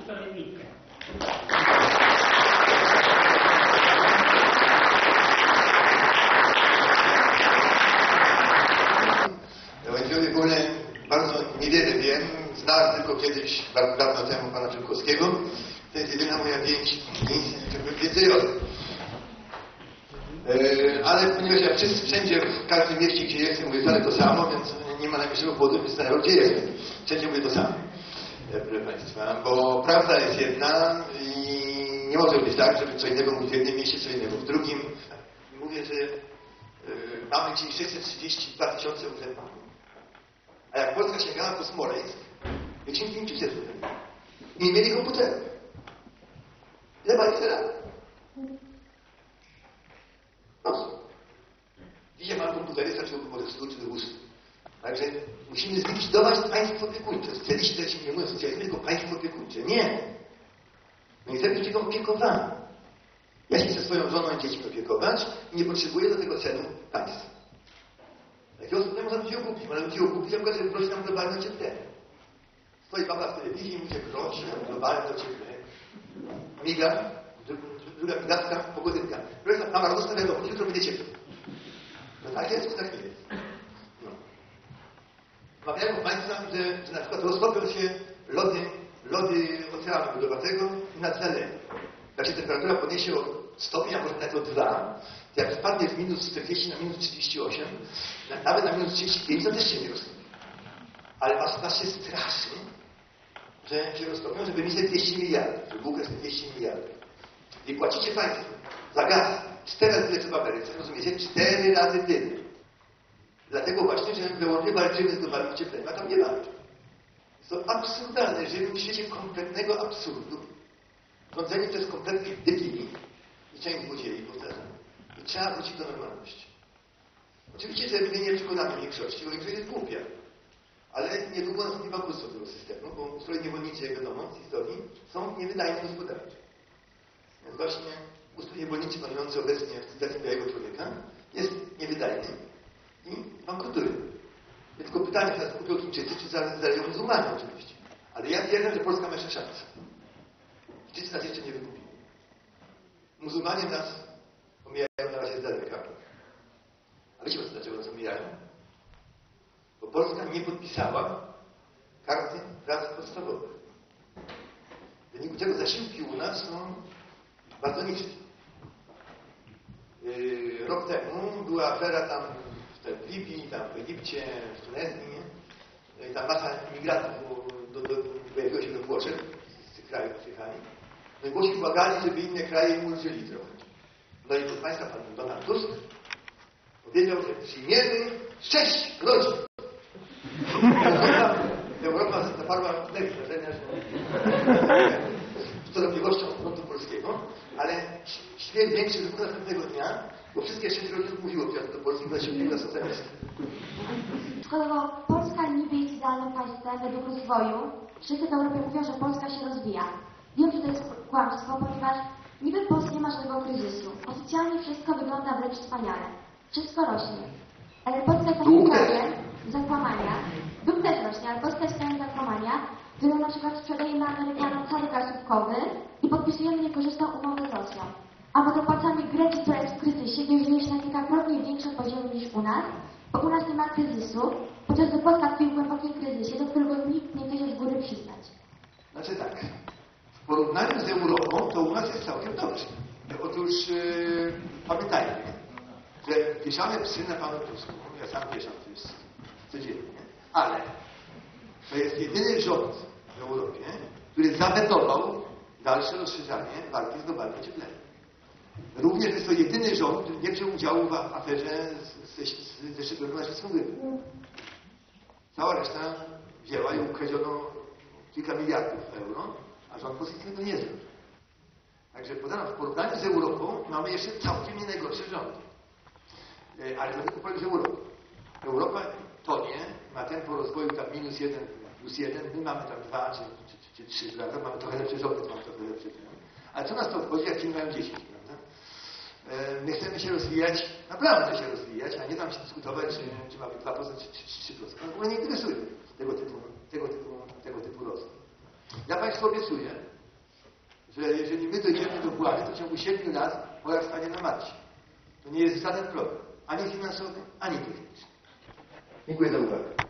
usprawiedliwia. Łęciowie w ogóle bardzo niewiele wiem. Znałem tylko kiedyś, bardzo dawno temu, pana Czulkowskiego. To jest jedyna moja wiedzy o tym. Ale ponieważ ja wszędzie, w każdym mieście, gdzie jestem, mówię wcale to samo, więc nie ma najmniejszego powodu, by zastanawiał, gdzie jestem. Wszędzie mówię to samo, proszę Państwa. Bo prawda jest jedna i nie może być tak, żeby co innego mówić w jednym mieście, co innego w drugim. Mówię, że mamy dzisiaj 632 tysiące urzędników. A jak Polska sięgała po Smoleńsk, to 1500 urzędników. I nie mieli komputerów. Ile ma ich lat? No. Dzisiaj mam komputery, starczyłoby może 100 czy 200. Także musimy zlikwidować państwo opiekuńcze. Socjaliści się nie mówią socjalizmu, tylko państwo opiekuńcze. Nie. No i chcemy się go opiekowany. Ja się chcę swoją żoną i dziećmi opiekować i nie potrzebuję do tego celu państwa. Takiego osobę można ludzi okupić. Można ludzi okupić, na przykład, żeby grozi nam globalne ocieplenie. Stoi baba w telewizji i mówi, że grozi nam globalne ocieplenie. Miga, druga migawka, pogodynka. Proszę, mama rozstawia wiadomo, jutro będzie ciepło. No tak jest, czy tak nie jest? No. Mawiają Państwa, że na przykład roztopią się lody oceanu lodowatego i nad zalewem. Jak się temperatura podniesie o stopień, a może nawet o 2, to jak spadnie z minus 40 na minus 38, nawet na minus 35, to też się nie roztopi. Ale was się straszy, że się roztopią, żeby mieć 200 miliardów, żeby ukres 200 miliardów. I płacicie Państwo za gaz 4 razy tyle co w Ameryce, rozumiecie? 4 razy tyle. Dlatego właśnie, że w Europie walczymy z globalnym ociepleniem, a tam nie walczy. Jest to absurdalne, żyjemy w świecie kompletnego absurdu. Rządzenie to jest kompletnie debili i część złodziei, powtarzam. I trzeba wrócić do normalności. Oczywiście, że my nie przekonamy większości, bo większość jest głupia. Ale niedługo nastąpi bankructwo tego systemu, bo ustroje niewolnicze, jak wiadomo, z historii, są niewydajne gospodarczo. Więc właśnie ustrój niewolniczy panujący obecnie w cywilizacji białego człowieka jest niewydajny i bankrutuje. Więc tylko pytanie, teraz kupią Chińczycy, czy zaleją muzułmanie oczywiście. Ale ja wierzę, że Polska ma jeszcze szansę. Chińczycy nas jeszcze nie wykupili. Muzułmanie nas omijają na razie z daleka. A wiecie, dlaczego nas omijają? Bo Polska nie podpisała karty praw podstawowych. W wyniku czego zasiłki u nas są bardzo niskie. Rok temu była afera tam w Libii, tam w Egipcie, w Tunezji. I tam masa imigrantów pojawiło się do Włoszech, z tych krajów przyjechali. No i Włosi błagali, żeby inne kraje im ulżyli trochę. No i proszę Państwa, pan Donald Tusk powiedział, że przyjmiemy 6 rodzin. Europa zaparła wrażenia, że z dobrliwością frontu polskiego, ale świat większy wybuchł następnego dnia, bo wszystkie 6 rodzin mówiło do Polski, bo się na socjalistę. Skoro Polska niby jest idealnym państwem według rozwoju, wszyscy w Europie mówią, że Polska się rozwija. Wiem, że to jest kłamstwo, ponieważ niby w Polsce nie ma żadnego kryzysu. Oficjalnie wszystko wygląda wręcz wspaniale. Wszystko rośnie. Ale Polska jest takim krajem zakłamania. Dług też rośnie, ale Polska jest krajem zakłamania, którą na przykład sprzedajemy Amerykanom cały gaz łupkowy i podpisujemy niekorzystną umowę z Rosją. Albo dopłacamy Grecji, która jest w kryzysie, gdzie żyje się na kilkakrotnie większym poziomie niż u nas, bo u nas nie ma kryzysu, podczas gdy Polska tkwi w głębokim kryzysie, do którego nikt nie chce się z góry przyznać. Znaczy tak, w porównaniu z Europą to u nas jest całkiem dobrze. Otóż pamiętajmy, że wieszamy psy na Panu Tusku. Ja sam wieszam psy codziennie, ale to jest jedyny rząd w Europie, który zawetował dalsze rozszerzanie walki z globalnym ociepleniem. Również jest to jedyny rząd, który nie wziął udziału w aferze ze szczepionką na świecką grypę. Cała reszta wzięła i ukradziono kilka miliardów euro, a rząd polski tego nie zrobił. Także podano, w porównaniu z Europą mamy jeszcze całkiem nie najgorsze rządy. Ale to tylko polega z Europą. Europa tonie, ma tempo rozwoju tam -1+1, my mamy tam 2 czy 3, prawda? Mamy trochę lepsze rządy, mamy trochę lepsze. Ale co nas to obchodzi, jak Chiny mają 10, prawda? My chcemy się rozwijać, naprawdę się rozwijać, a nie tam się dyskutować, czy mamy 2% czy 3%. No w ogóle nie interesuje tego typu rozwój. Ja Państwu obiecuję, że jeżeli my dojdziemy do władzy, to w ciągu 7 lat Polak stanie na macie. To nie jest żaden problem. Ani finansowy, ani techniczny. Dziękuję za uwagę.